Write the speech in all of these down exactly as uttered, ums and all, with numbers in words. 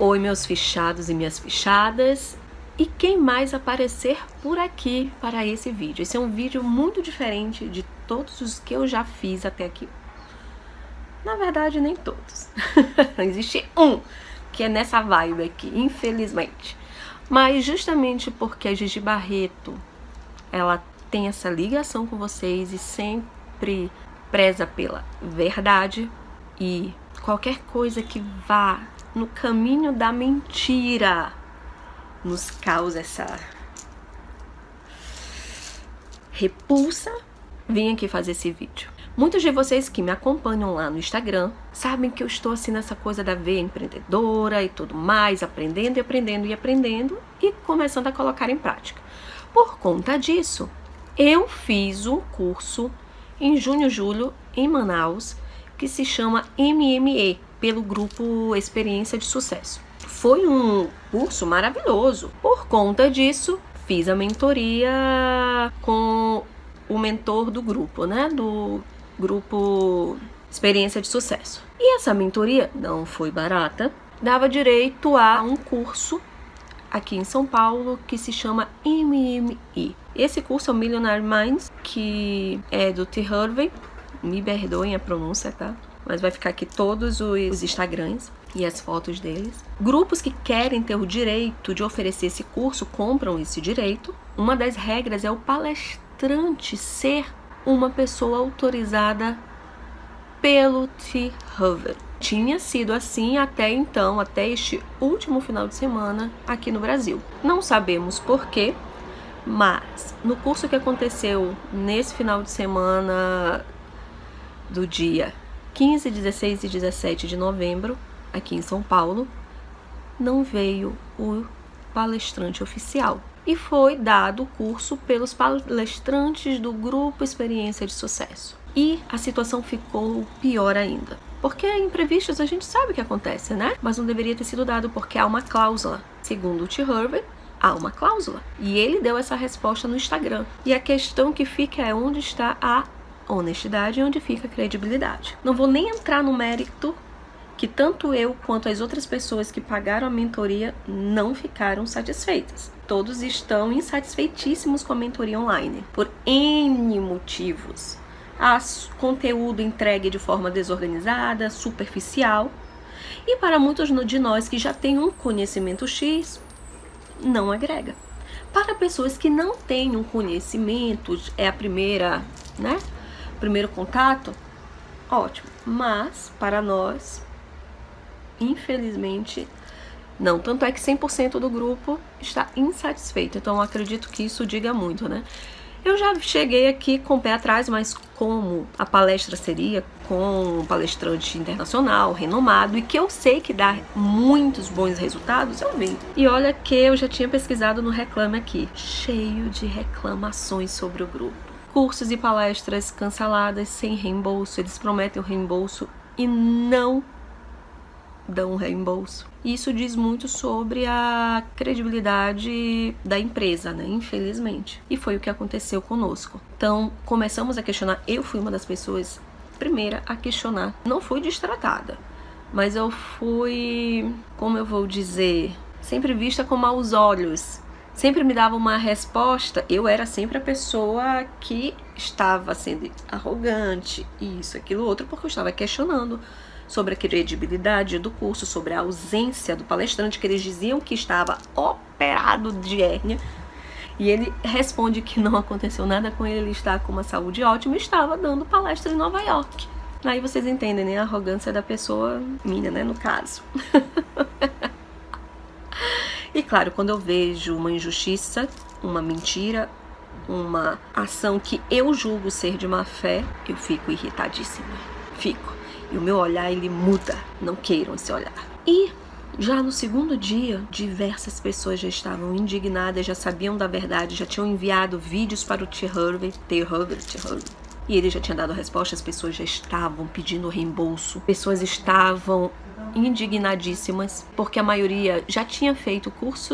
Oi, meus fichados e minhas fichadas. E quem mais aparecer por aqui para esse vídeo? Esse é um vídeo muito diferente de todos os que eu já fiz até aqui. Na verdade, nem todos. Existe um que é nessa vibe aqui, infelizmente. Mas justamente porque a Gigi Barreto, ela tem essa ligação com vocês e sempre preza pela verdade, e qualquer coisa que vá no caminho da mentira nos causa essa repulsa, vim aqui fazer esse vídeo. Muitos de vocês que me acompanham lá no Instagram sabem que eu estou assim nessa coisa da veia empreendedora e tudo mais, aprendendo e aprendendo e aprendendo e começando a colocar em prática. Por conta disso, eu fiz um curso em junho, julho, em Manaus, que se chama M M E, pelo grupo Experiência de Sucesso. Foi um curso maravilhoso. Por conta disso, fiz a mentoria com o mentor do grupo, né? Do grupo Experiência de Sucesso. E essa mentoria não foi barata, dava direito a um curso aqui em São Paulo que se chama M M E. Esse curso é o Millionaire Minds, que é do T. Harvey. Me perdoem a pronúncia, tá? Mas vai ficar aqui todos os Instagrams e as fotos deles. Grupos que querem ter o direito de oferecer esse curso compram esse direito. Uma das regras é o palestrante ser uma pessoa autorizada pelo T. Harvey. Tinha sido assim até então, até este último final de semana aqui no Brasil. Não sabemos por quê, mas no curso que aconteceu nesse final de semana do dia quinze, dezesseis e dezessete de novembro, aqui em São Paulo, não veio o palestrante oficial. E foi dado o curso pelos palestrantes do grupo Experiência de Sucesso. E a situação ficou pior ainda. Porque imprevistos a gente sabe o que acontece, né? Mas não deveria ter sido dado porque há uma cláusula. Segundo o T. Harvey, há uma cláusula. E ele deu essa resposta no Instagram. E a questão que fica é onde está a honestidade e onde fica a credibilidade. Não vou nem entrar no mérito que tanto eu quanto as outras pessoas que pagaram a mentoria não ficaram satisfeitas. Todos estão insatisfeitíssimos com a mentoria online, por N motivos. Há conteúdo entregue de forma desorganizada, superficial, e para muitos de nós que já têm um conhecimento X, não agrega. Para pessoas que não têm um conhecimento, é a primeira, né? Primeiro contato, ótimo. Mas para nós, infelizmente, não. Tanto é que cem por cento do grupo está insatisfeito. Então eu acredito que isso diga muito, né? Eu já cheguei aqui com o pé atrás, mas como a palestra seria com um palestrante internacional, renomado, e que eu sei que dá muitos bons resultados, eu vim. E olha que eu já tinha pesquisado no Reclame Aqui, cheio de reclamações sobre o grupo. Cursos e palestras canceladas sem reembolso, eles prometem o reembolso e não dão reembolso. Isso diz muito sobre a credibilidade da empresa, né? Infelizmente. E foi o que aconteceu conosco. Então, começamos a questionar. Eu fui uma das pessoas primeira a questionar. Não fui destratada, mas eu fui, como eu vou dizer, sempre vista com maus olhos. Sempre me dava uma resposta. Eu era sempre a pessoa que estava sendo arrogante, isso, aquilo, outro, porque eu estava questionando sobre a credibilidade do curso, sobre a ausência do palestrante, que eles diziam que estava operado de hérnia, e ele responde que não aconteceu nada com ele, ele está com uma saúde ótima e estava dando palestra em Nova York. Aí vocês entendem, né, a arrogância da pessoa, minha, né, no caso. E claro, quando eu vejo uma injustiça, uma mentira, uma ação que eu julgo ser de má fé, eu fico irritadíssima, fico. E o meu olhar, ele muda. Não queiram esse olhar. E já no segundo dia, diversas pessoas já estavam indignadas, já sabiam da verdade, já tinham enviado vídeos para o T. Harvey, T. Harvey, T. Harvey. E ele já tinha dado a resposta, as pessoas já estavam pedindo reembolso. Pessoas estavam indignadíssimas, porque a maioria já tinha feito cursos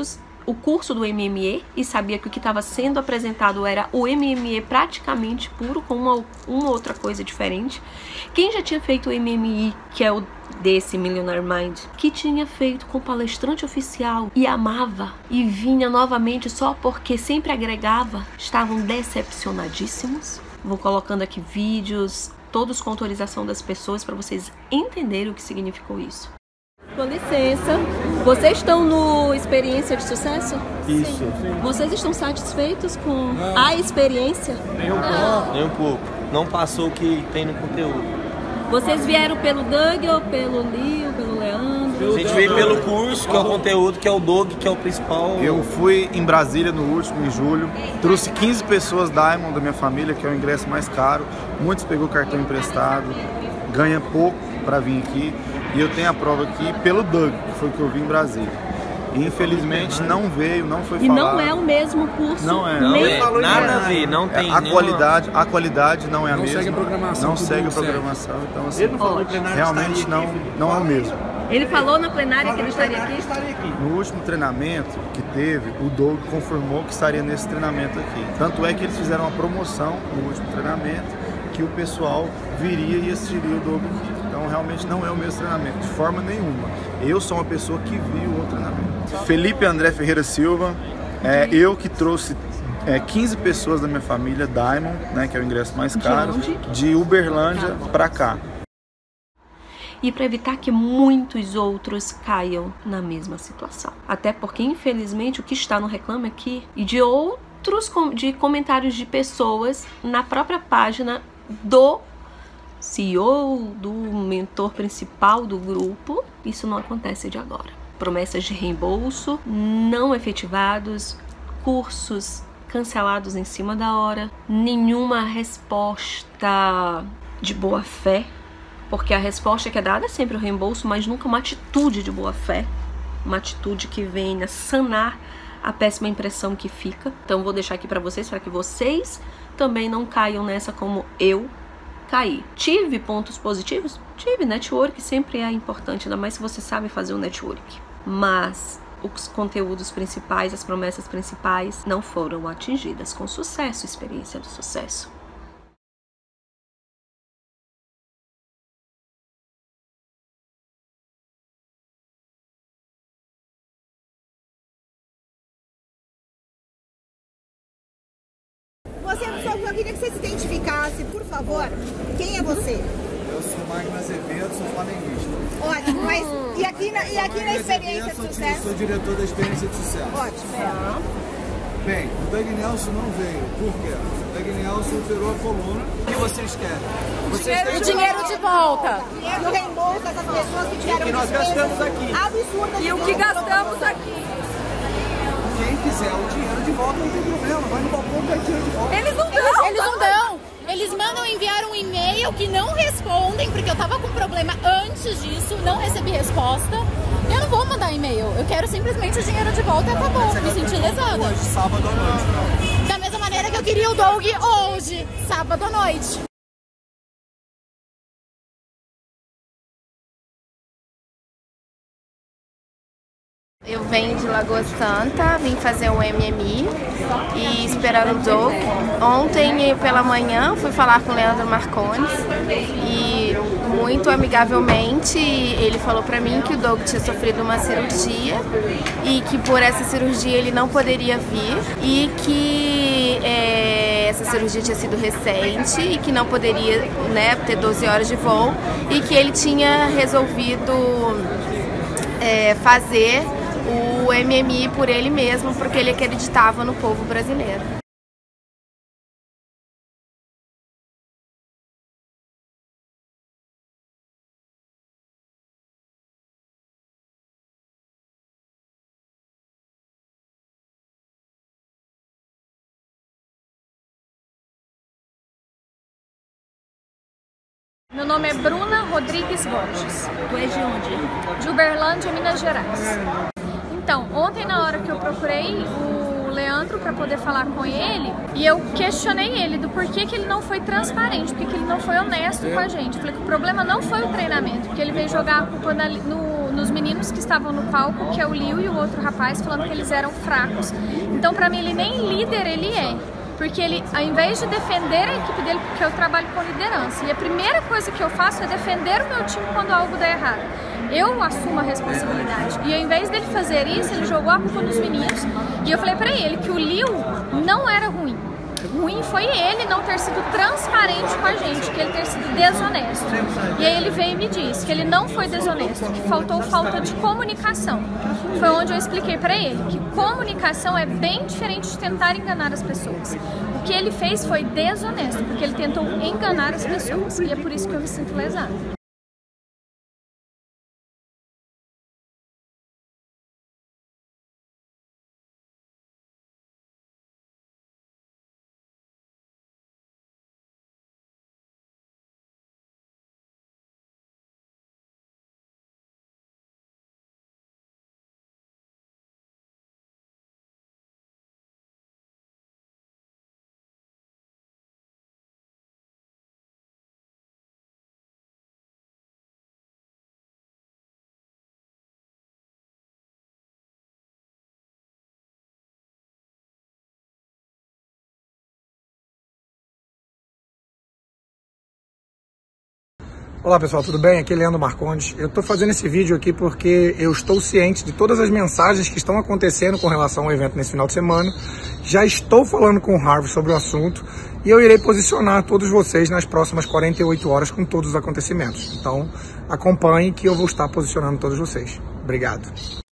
o curso do M M E e sabia que o que estava sendo apresentado era o M M E praticamente puro, com uma, uma outra coisa diferente. Quem já tinha feito o M M I, que é o desse Millionaire Mind, que tinha feito com palestrante oficial e amava e vinha novamente só porque sempre agregava, estavam decepcionadíssimos. Vou colocando aqui vídeos, todos com autorização das pessoas, para vocês entenderem o que significou isso. Com licença, vocês estão no Experiência de Sucesso? Isso. Sim. Vocês estão satisfeitos com a experiência? Nem um pouco. Nem um pouco. Não passou o que tem no conteúdo. Vocês vieram pelo Doug ou pelo Leo, pelo Leandro? A gente veio pelo curso, que é o conteúdo, que é o Doug, que é o principal. Eu fui em Brasília no último, em julho. Trouxe quinze pessoas Diamond da minha família, que é o ingresso mais caro. Muitos pegou cartão emprestado, ganha pouco para vir aqui. E eu tenho a prova aqui pelo Doug, que foi o que eu vi em Brasília. E infelizmente não veio, não foi e falado. E não é o mesmo curso. Não é. Não nem é nada a ver, não tem a nenhuma... qualidade, a qualidade não é a não mesma. Segue a programação, não segue a programação, segue. Então assim, ele não falou plenário, realmente não, não é o mesmo. Ele falou na plenária que ele estaria aqui? No último treinamento que teve, o Doug confirmou que estaria nesse treinamento aqui. Tanto é que eles fizeram uma promoção no último treinamento, que o pessoal viria e assistiria o Doug aqui. Então realmente não é o mesmo treinamento, de forma nenhuma. Eu sou uma pessoa que viu o treinamento. Felipe André Ferreira Silva, é, eu que trouxe é, quinze pessoas da minha família Diamond, né, que é o ingresso mais caro, de, de Uberlândia para cá. E para evitar que muitos outros caiam na mesma situação. Até porque, infelizmente, o que está no Reclame Aqui e de outros de comentários de pessoas na própria página do C E O, do mentor principal do grupo, isso não acontece de agora. Promessas de reembolso não efetivados, cursos cancelados em cima da hora, nenhuma resposta de boa fé, porque a resposta que é dada é sempre o reembolso, mas nunca uma atitude de boa fé, uma atitude que venha sanar a péssima impressão que fica. Então vou deixar aqui para vocês, para que vocês também não caiam nessa como eu caí. Tive pontos positivos? Tive. Network sempre é importante, ainda mais se você sabe fazer o network. Mas os conteúdos principais, as promessas principais não foram atingidas com sucesso, experiência do sucesso. Você, eu queria que você se identificasse, por favor. Quem é você? Eu sou Magno Azevedo, sou flamenguista. Ótimo, mas e aqui na, e aqui na Experiência de Sucesso? Sou diretor da Experiência de Sucesso. Ótimo. É. Bem, o Doug Nelson não veio. Por quê? O Doug Nelson operou a coluna. O que vocês querem? Vocês dinheiro, têm o dinheiro de volta. E o reembolso dessas pessoas que tiveram que nós gastamos aqui. Absurdas. E o que gastamos aqui? Quem quiser o dinheiro de volta não tem problema. Vai no balcão e dá dinheiro de volta. Eles não dão. Eles não dão. Eles mandam enviar um e-mail que não respondem, porque eu tava com problema antes disso, não recebi resposta. Eu não vou mandar e-mail, eu quero simplesmente o dinheiro de volta e acabou. Me senti lesada. Hoje, sábado à noite. Da mesma maneira que eu queria o Doug hoje, sábado à noite. Eu venho de Lagoa Santa, vim fazer o M M I e esperar o Doug. Ontem pela manhã fui falar com o Leandro Marcondes e muito amigavelmente ele falou pra mim que o Doug tinha sofrido uma cirurgia e que por essa cirurgia ele não poderia vir e que é, essa cirurgia tinha sido recente e que não poderia, né, ter doze horas de voo e que ele tinha resolvido é, fazer o M M I por ele mesmo, porque ele acreditava no povo brasileiro. Meu nome é Bruna Rodrigues Borges. Tu és de onde? De Uberlândia, Minas Gerais. Então, ontem na hora que eu procurei o Leandro para poder falar com ele, e eu questionei ele do porquê que ele não foi transparente, porque que ele não foi honesto com a gente. Eu falei que o problema não foi o treinamento, porque ele veio jogar a culpa na, no, nos meninos que estavam no palco, que é o Liu e o outro rapaz, falando que eles eram fracos. Então, pra mim, ele nem líder ele é. Porque ele, ao invés de defender a equipe dele, porque eu trabalho com liderança, e a primeira coisa que eu faço é defender o meu time quando algo der errado. Eu assumo a responsabilidade. E ao invés dele fazer isso, ele jogou a culpa nos meninos. E eu falei pra ele que o Liu não era ruim. Ruim foi ele não ter sido transparente com a gente, que ele ter sido desonesto. E aí ele veio e me disse que ele não foi desonesto, que faltou falta de comunicação. Foi onde eu expliquei pra ele que comunicação é bem diferente de tentar enganar as pessoas. O que ele fez foi desonesto, porque ele tentou enganar as pessoas. E é por isso que eu me sinto lesada. Olá pessoal, tudo bem? Aqui é Leandro Marcondes. Eu estou fazendo esse vídeo aqui porque eu estou ciente de todas as mensagens que estão acontecendo com relação ao evento nesse final de semana. Já estou falando com o Harvey sobre o assunto e eu irei posicionar todos vocês nas próximas quarenta e oito horas com todos os acontecimentos. Então acompanhe que eu vou estar posicionando todos vocês. Obrigado.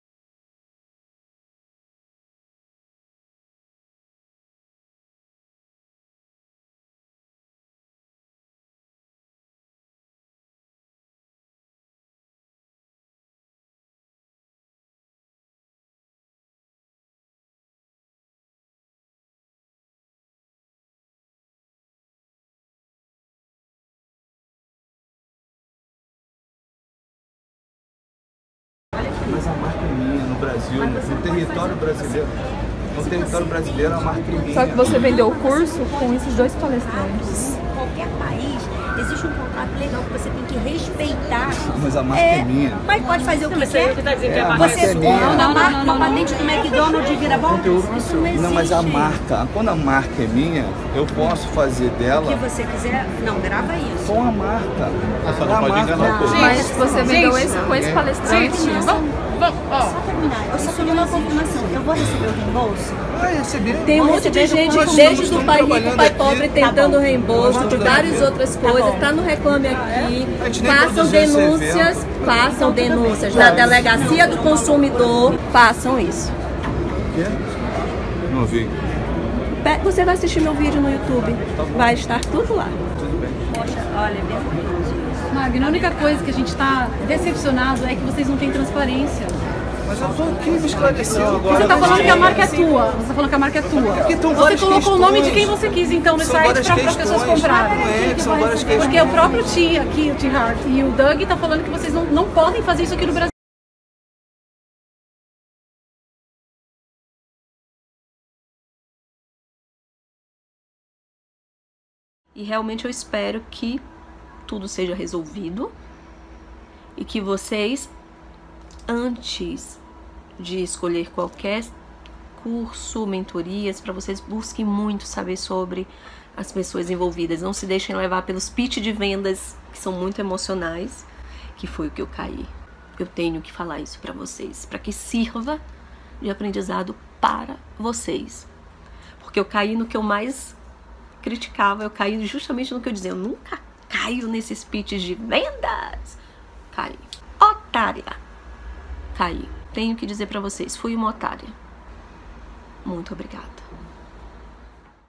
Mas a marca é minha no Brasil, no território brasileiro. No território brasileiro a marca é minha. Só que você vendeu o curso com esses dois palestrantes. Em qualquer país, existe um contrato legal que você tem que respeitar. Mas a marca é, é minha. Mas pode fazer o que quer. É, a marca você é minha. compra uma marca, uma patente do McDonald's e vira bom? Isso não existe. Não, mas a marca, quando a marca é minha, eu posso fazer dela... O que você quiser. Não, grava isso. Com a marca. Você não pode enganar o povo. Mas você vendeu esse, com esse palestrante. Vamos, ó. Só terminar. Eu só queria uma confirmação. Eu vou receber o reembolso? Vai receber. Tem um monte de gente, desde do pai rico, pai pobre, tentando reembolso de várias outras coisas. Tá no Reclame Aqui. Façam denúncias, façam denúncias na Delegacia do Consumidor. Façam isso. O quê? Não vi. Você vai assistir meu vídeo no YouTube. Vai estar tudo lá. Tudo bem. Poxa, olha, é verdade. Magno, a única coisa que a gente está decepcionado é que vocês não têm transparência. Mas eu tô aqui me esclarecendo agora. Você está falando que a marca é tua. Você está falando que a marca é tua. Você colocou o nome de quem você quis, então, no site para as pessoas comprarem. É, são várias questões. Porque o próprio T aqui, o T Hart e o Doug está falando que vocês não, não podem fazer isso aqui no Brasil. E realmente eu espero que tudo seja resolvido e que vocês, antes de escolher qualquer curso, mentorias, para vocês busquem muito saber sobre as pessoas envolvidas. Não se deixem levar pelos pitch de vendas que são muito emocionais, que foi o que eu caí. Eu tenho que falar isso para vocês, para que sirva de aprendizado para vocês. Porque eu caí no que eu mais criticava, eu caí justamente no que eu dizia, eu nunca caio nesses pitches de vendas. Caí. Otária. Caí. Tenho que dizer pra vocês, fui uma otária. Muito obrigada.